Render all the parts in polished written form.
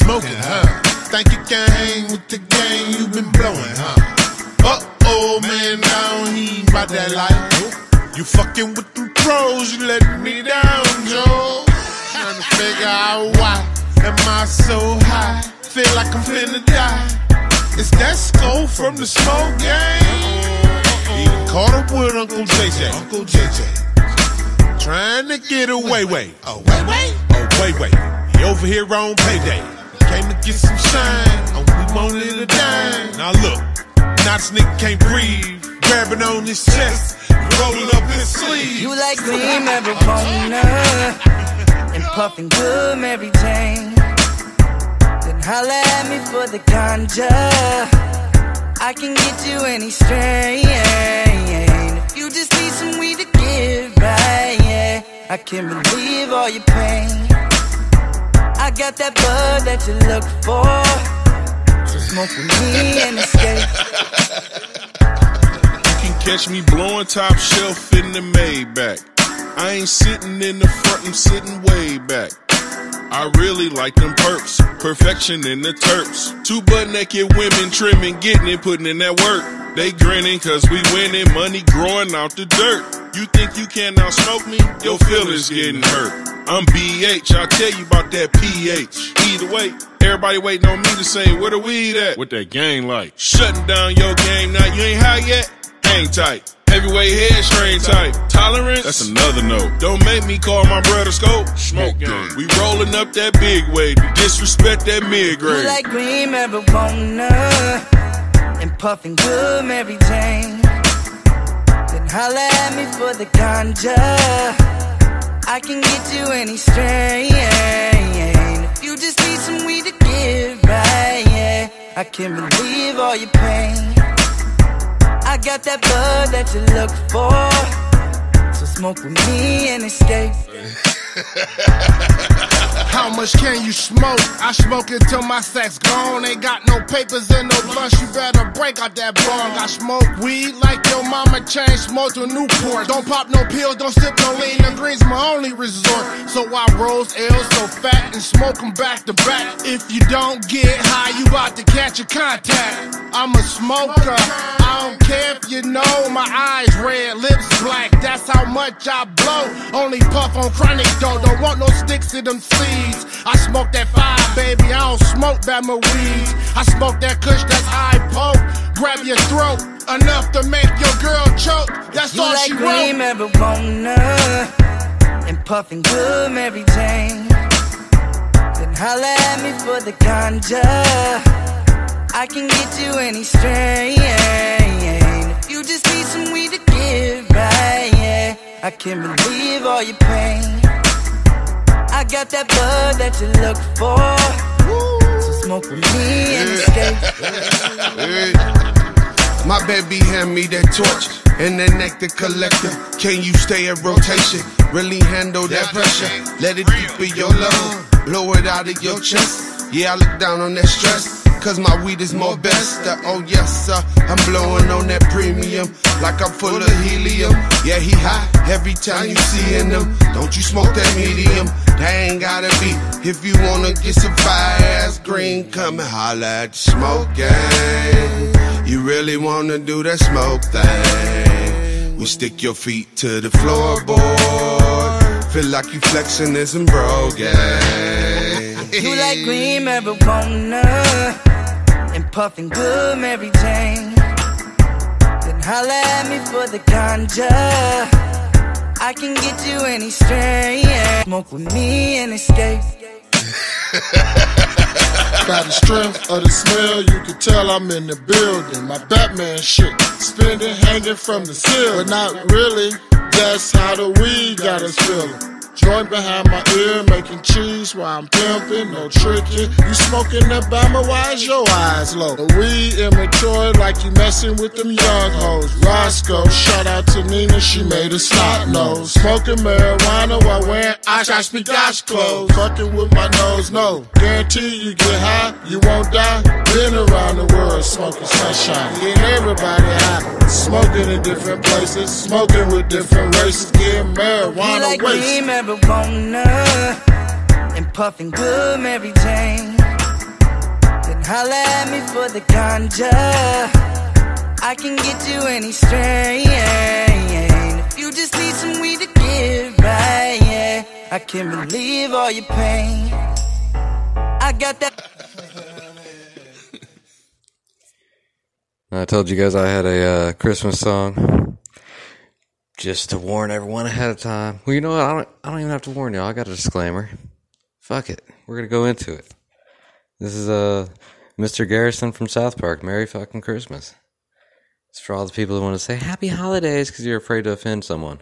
smoking, huh? Think you can hang with the gang you been blowing, huh? Uh-oh, man, now he ain't about that life. You fucking with them pros, you letting me down, Joe. Trying to figure out why am I so high? Feel like I'm finna die. Is that Skull from the smoke gang? He caught up with Uncle JJ. Uncle JJ. Trying to get away, Oh, wait. He over here on payday. Came to get some shine. Oh, we wanted a dime. Now look, now this nigga can't breathe. Grabbing on his chest, rolling up his sleeve. You like green marijuana and puffing good Mary Jane. Then holla at me for the ganja. I can get you any strain. If you just need some weed to get right, yeah, I can relieve all your pain. I got that bud that you look for, so smoke with me and escape. You can catch me blowing top shelf in the Maybach. I ain't sitting in the front, I'm sitting way back. I really like them perks, perfection in the terps. Two butt-naked women trimming, getting it, putting in that work. They grinning cause we winning, money growing out the dirt. You think you can now smoke me? Your feelings getting hurt. I'm BH, I'll tell you about that PH. Either way, everybody waiting on me to say, where the weed at? What that gang like? Shutting down your game, now you ain't high yet? Hang tight. Heavyweight head strain type. Tolerance? That's another note. Don't make me call my brother Scope. Smoke gang. We rolling up that big weight. Disrespect that mid-grade. You like green marijuana and puffing good Mary Jane. Then holla at me for the ganja. I can get you any strain. If you just need some weed to get right, yeah, I can relieve all your pain. I got that bud that you look for, so smoke with me and escape. How much can you smoke? I smoke until my sack's gone. Ain't got no papers and no blunts. You better break out that bong. I smoke weed like your mama changed smoke to Newport. Don't pop no pills, don't sip no lean. The green's my only resort. So I rolls L's so fat and smoke them back to back. If you don't get high, you about to catch a contact. I'm a smoker. I don't care if you know my eyes red, lips black. That's how much I blow. Only puff on chronic though. Don't want no sticks in them seeds. I smoke that fire, baby. I don't smoke Bama weeds. I smoke that kush, that's eye poke. Grab your throat, enough to make your girl choke. That's you all like she wrote. green marijuana and puffing good Mary Jane. Then holla at me for the ganja. I can get you any strain. If you just need some weed to get right, yeah, I can relieve all your pain. I got that bud that you look for, so smoke with me and escape. My baby hand me that torch and that nectar collector. Can you stay in rotation? Really handle that pressure? Let it deep in your lung, blow it out of your chest. Yeah, I look down on that stress, cause my weed is more best. Oh yes, sir, I'm blowing on that premium like I'm full of helium. Yeah, he high every time you see him. Don't you smoke that medium? That ain't gotta be. If you wanna get some fire-ass green, come and holla at the smoke gang. You really wanna do that smoke thing? We stick your feet to the floorboard. Feel like you flexing this and bro gang. You like green marijuana and puffing good Mary Jane. Then holla at me for the ganja. I can get you any strain. Smoke with me and escape. By the strength of the smell, you can tell I'm in the building. My Batman shit, spinning, hanging from the ceiling. But not really, that's how the weed got us feeling. Joint behind my ear, making cheese while I'm pimping, no tricking. You smoking that Bama, why is your eyes low? The weed immature like you messing with them young hoes. Roscoe, shout out to Nina, she made a snot nose. Smoking marijuana while wearing Oshkosh Gosh clothes. Fucking with my nose, no. Guarantee you get high, you won't die. Been around the world smoking sunshine. Getting everybody high. Smoking in different places, smoking with different races. Getting marijuana like wasted. marijuana and puffing good Mary Jane. holla at me for the ganja. I can get you any strain. If you just need some weed to get right, yeah, I can relieve all your pain. I got that. I told you guys I had a Christmas song just to warn everyone ahead of time. Well, you know what? I don't even have to warn y'all. I got a disclaimer. Fuck it. We're going to go into it. This is Mr. Garrison from South Park. Merry fucking Christmas. It's for all the people who want to say Happy Holidays because you're afraid to offend someone.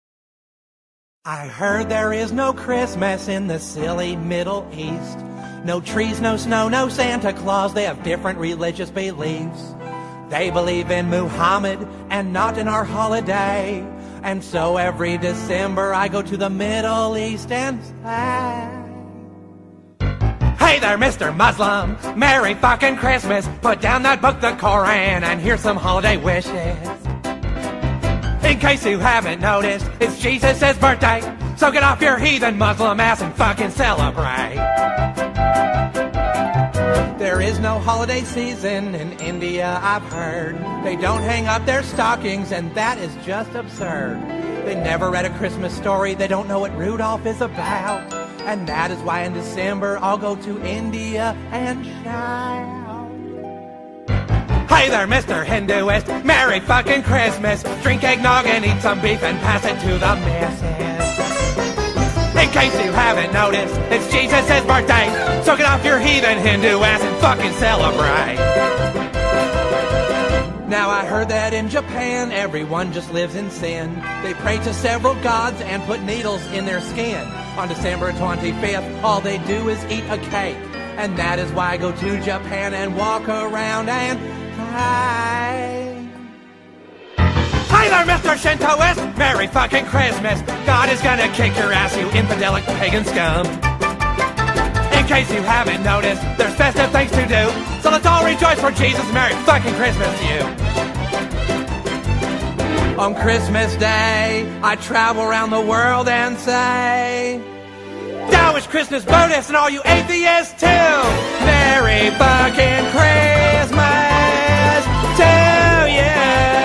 I heard there is no Christmas in the silly Middle East. No trees, no snow, no Santa Claus. They have different religious beliefs. They believe in Muhammad and not in our holiday. And so every December I go to the Middle East and say, hey there, Mr. Muslim, Merry fucking Christmas. Put down that book, the Koran, and here's some holiday wishes. In case you haven't noticed, it's Jesus' birthday. So get off your heathen Muslim ass and fucking celebrate. There is no holiday season in India, I've heard. They don't hang up their stockings, and that is just absurd. They never read a Christmas story, they don't know what Rudolph is about. And that is why in December I'll go to India and shout. Hey there, Mr. Hinduist, Merry fucking Christmas. Drink eggnog and eat some beef and pass it to the missus. In case you haven't noticed, it's Jesus' birthday. So get off your heathen Hindu ass and fucking celebrate. Now I heard that in Japan, everyone just lives in sin. They pray to several gods and put needles in their skin. On December 25th, all they do is eat a cake. And that is why I go to Japan and walk around and pray. Hi there, Mr. Shintoist, Merry fucking Christmas. God is gonna kick your ass, you infidelic pagan scum. In case you haven't noticed, there's festive things to do. So let's all rejoice for Jesus. Merry fucking Christmas to you. On Christmas Day, I travel around the world and say, Taoist, Christmas, Buddhists, and all you atheists too. Merry fucking Christmas to you.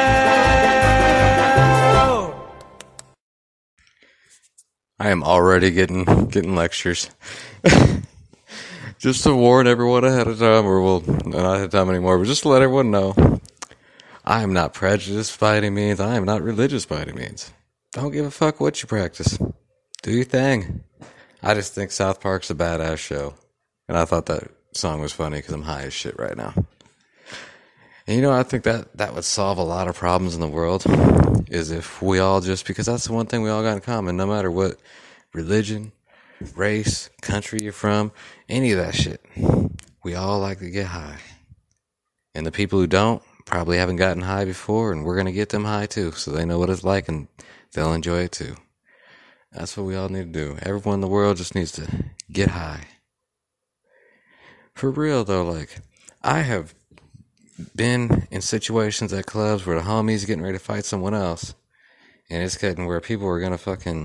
I am already getting lectures. Just to warn everyone ahead of time, or well, not ahead of time anymore, but just to let everyone know, I am not prejudiced by any means. I am not religious by any means. Don't give a fuck what you practice. Do your thing. I just think South Park's a badass show. And I thought that song was funny because I'm high as shit right now. And you know, I think that would solve a lot of problems in the world, is if we all just, because that's the one thing we all got in common, no matter what religion, race, country you're from, any of that shit, we all like to get high. And the people who don't probably haven't gotten high before, and we're going to get them high too, so they know what it's like and they'll enjoy it too. That's what we all need to do. Everyone in the world just needs to get high. For real though, like, I have been in situations at clubs where the homie's getting ready to fight someone else, and it's getting where people are getting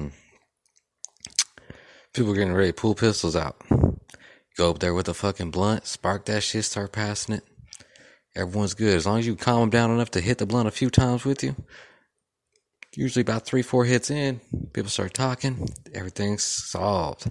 ready to pull pistols out. Go up there with a fucking blunt, spark that shit, start passing it. Everyone's good. As long as you calm them down enough to hit the blunt a few times with you, usually about 3-4 hits in, people start talking, everything's solved.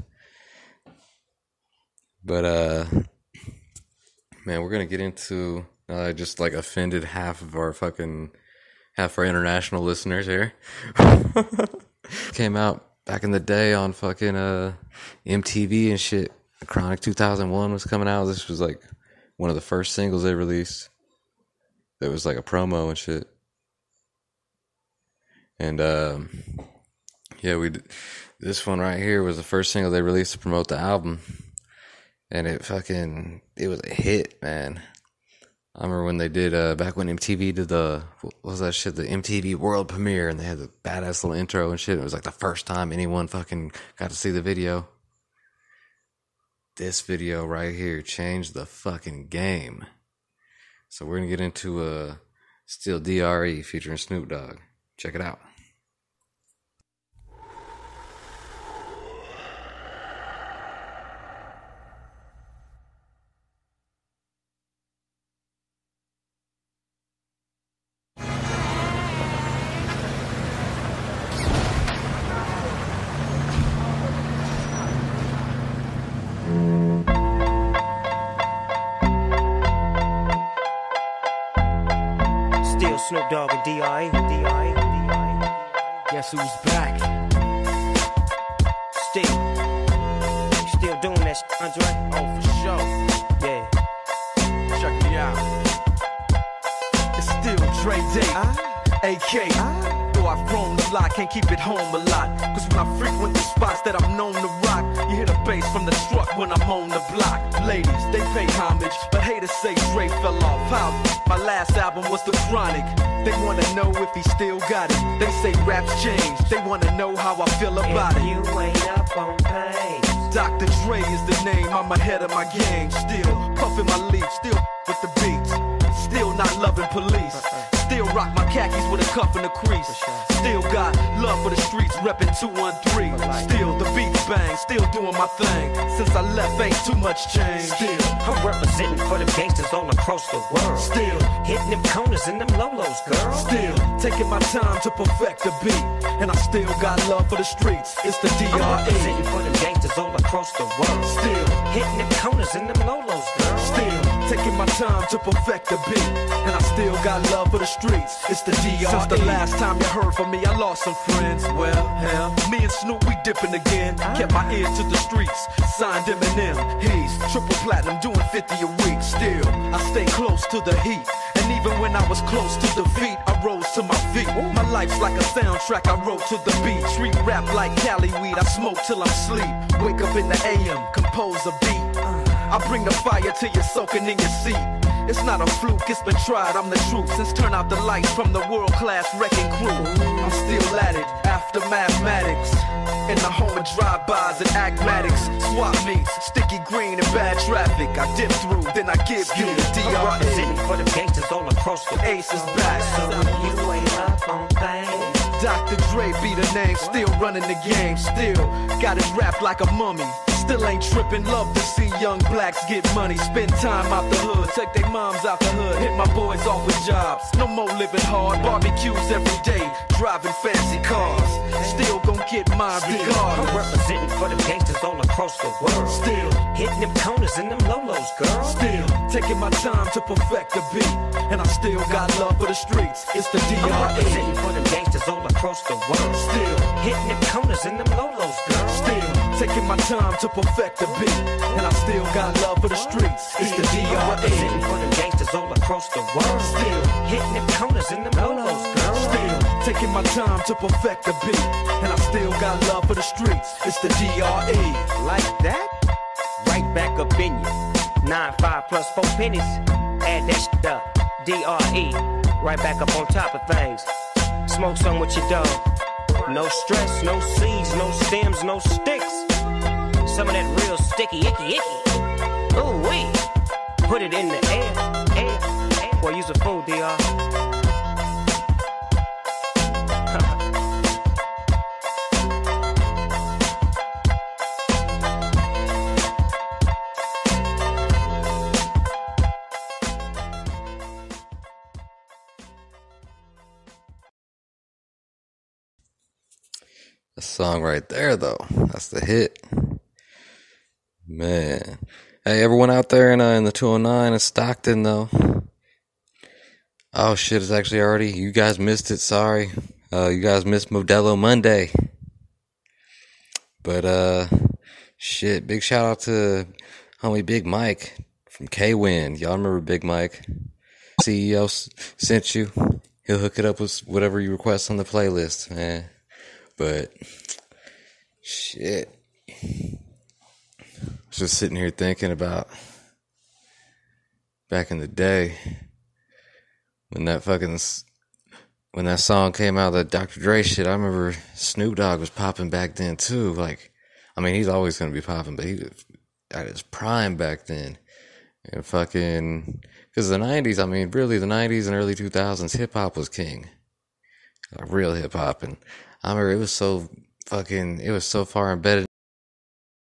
But, man, we're going to get into, I just like offended half of our international listeners here. Came out back in the day on fucking MTV and shit. Chronic 2001 was coming out. This was like one of the first singles they released. There was like a promo and shit. And yeah, this one right here was the first single they released to promote the album. And it was a hit, man. I remember when they did, back when MTV did what was that shit, the MTV world premiere, and they had the badass little intro and shit. It was like the first time anyone fucking got to see the video. This video right here changed the fucking game. So we're gonna get into Still DRE featuring Snoop Dogg. Check it out. Snoop Dogg and D.R.E. Guess who's back? Still doing that shit, Andre? Oh, for sure. Yeah. Check me out. It's still Dre Day, AK. Though I've grown a lot, can't keep it home a lot. Cause when I frequent the spots that I'm known to rock, you hear the bass from the truck when I'm on the block. Ladies, they pay homage, but haters say Dre fell off. How? My last album was The Chronic. They wanna know if he still got it. They say raps changed. They wanna know how I feel about it. You ain't up on pain. Dr. Dre is the name, I'm ahead of my game. Still puffin' my leaf, still with the beats. Still not loving police. Still rock my khakis with a cuff and a crease. Still got love for the streets, reppin' 213. Still the beats bang, still doing my thing. Since I left, ain't too much change. Still I'm representing for them gangsters all across the world. Still hitting them corners and them lolos, girl. Still taking my time to perfect the beat. And I still got love for the streets. It's the I'm D.R.E. representing for them gangsters all across the world. Still hitting them corners and them lolos, girl. Still taking my time to perfect the beat. And I still got love for the streets. It's the D.R.E. Since the last time you heard from me, I lost some friends. Well, hell, me and Snoop, we dipping again. Kept my ear to the streets. Signed Eminem. He's triple platinum, doing 50 a week. Still, I stay close to the heat. And even when I was close to defeat, I rose to my feet. My life's like a soundtrack I wrote to the beat. Street rap like Cali weed, I smoke till I'm asleep. Wake up in the AM, compose a beat. I bring the fire till you're soaking in your seat. It's not a fluke, it's been tried, I'm the truth. Since turn out the lights from the world-class wrecking crew, I'm still at it, after mathematics. In the home of drive-bys and acmatics. Swap meets, sticky green and bad traffic. I dip through, then I give you the I'm D.R.E. representing for them gangsters all across the world. Ace is back, So you ain't up on things. Dr. Dre be the name, still running the game, still got it wrapped like a mummy. Still ain't tripping, love to see young blacks get money. Spend time out the hood, take their moms out the hood. Hit my boys off with jobs, no more living hard. Barbecues every day, driving fancy cars. Still gon' get mine I'm regardless. representing for them gangsters all across the world. Still hitting them corners and them lolos, girl. Still taking my time to perfect the beat. And I still got love for the streets. It's the I'm D.R.E. representing for them gangsters all across the world. Still hitting them corners and them lolos, girl. Still taking my time to perfect the beat. And I still got love for the streets. It's the I'm D.R.E. representing for them gangsters all across the world. Still hitting them corners and them lolos, girl. Still taking my time to perfect the beat. And I still got love for the streets. It's the D.R.E. Like that? Right back up in you. 9-5 plus 4 pennies. Add that shit up. D.R.E. Right back up on top of things. Smoke some with your dog. No stress, no seeds, no stems, no sticks. Some of that real sticky, icky. Ooh wee. Put it in the air. Boy, use a fool, D.R. The song right there, though. That's the hit. Man. Hey, everyone out there in the 209 in Stockton, though. Oh, shit, it's actually already... You guys missed it, sorry. You guys missed Modelo Monday. But, shit, big shout out to homie Big Mike from K-Win. Y'all remember Big Mike? CEO sent you. He'll hook it up with whatever you request on the playlist, man. But, shit. Just sitting here thinking about back in the day when that song came out, that Dr. Dre shit. I remember Snoop Dogg was popping back then too. Like, I mean, he's always gonna be popping, but he was at his prime back then. And fucking, because the 90s, I mean, really the 90s and early 2000s, hip hop was king. Like, real hip hop. And I remember it was so far embedded